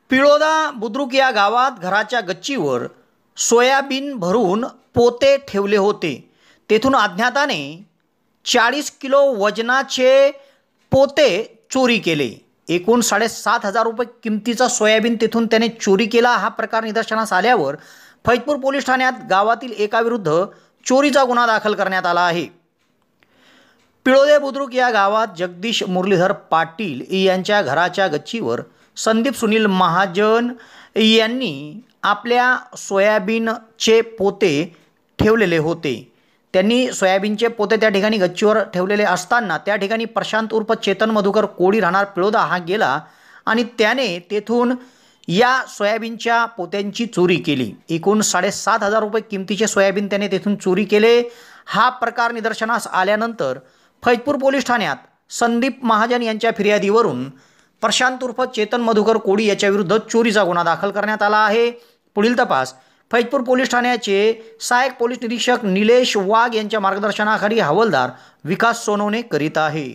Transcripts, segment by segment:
पिळोदा बुद्रुक या गावात घराच्या गच्चीवर सोयाबीन भरून पोते ठेवले होते। तेथून अज्ञाताने 40 किलो वजनाचे पोते चोरी केले। एकूण 7,500 रुपये किमतीचा सोयाबीन तेथून त्याने चोरी केला। हा प्रकार निदर्शनास आल्यावर फैजपूर पोलीस ठाण्यात गावातील एकाविरुद्ध चोरीचा गुन्हा दाखल करण्यात आला आहे। पिळोदे बुद्रुक या गावात जगदीश मुरलीधर पाटील यांच्या घराच्या गच्चीवर संदीप सुनील महाजन यांनी आपल्या सोयाबीनचे पोते ठेवलेले होते। त्यांनी सोयाबीनचे पोते त्या ठिकाणी गच्चीवर ठेवलेले असताना त्या ठिकाणी प्रशांत उर्फ चेतन मधुकर कोडी राहणार पिळोदा हा गेला आणि त्याने तेथून या सोयाबीनच्या पोत्यांची चोरी केली। एकूण 7,500 रुपये किमतीचे सोयाबीन त्याने तेथून चोरी केले। हा प्रकार निदर्शनास आल्यानंतर फैजपूर पोलीस ठाण्यात संदीप महाजन यांच्या फिर्यादीवरून प्रशांत उर्फ चेतन मधुकर कोडी याच्याविरुद्ध चोरीचा गुन्हा दाखल करण्यात आला आहे। पुढील तपास फैजपूर पोलीस ठाण्याचे सहाय्यक पोलीस निरीक्षक निलेश वाघ यांच्या मार्गदर्शनाखाली हवालदार विकास सोनवणे करीत आहे।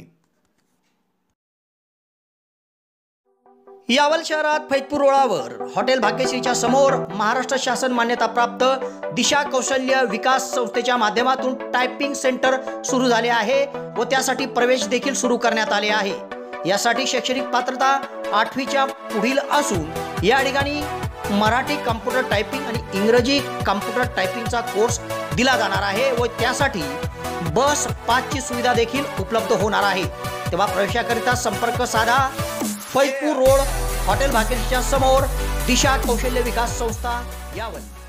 यावल शहरात फैजपूर रोडावर हॉटेल भाग्यश्रीच्या समोर महाराष्ट्र शासन मान्यताप्राप्त दिशा कौशल्य विकास संस्थेच्या माध्यमातून टायपिंग सेंटर सुरू झाले आहे व त्यासाठी प्रवेश देखील सुरू करण्यात आले आहे। यासाठी शैक्षणिक पात्रता 8वीच्या पुढील असून या ठिकाणी मराठी कॉम्प्युटर टायपिंग आणि इंग्रजी कॉम्प्युटर टायपिंगचा कोर्स दिला जाणार आहे व त्यासाठी बस पासची सुविधा देखील उपलब्ध होणार आहे। तेव्हा प्रवेशाकरिता संपर्क साधा। फैजपूर रोड हॉटेल भाग्यश्रीच्या समोर दिशा कौशल्य विकास संस्था यावल।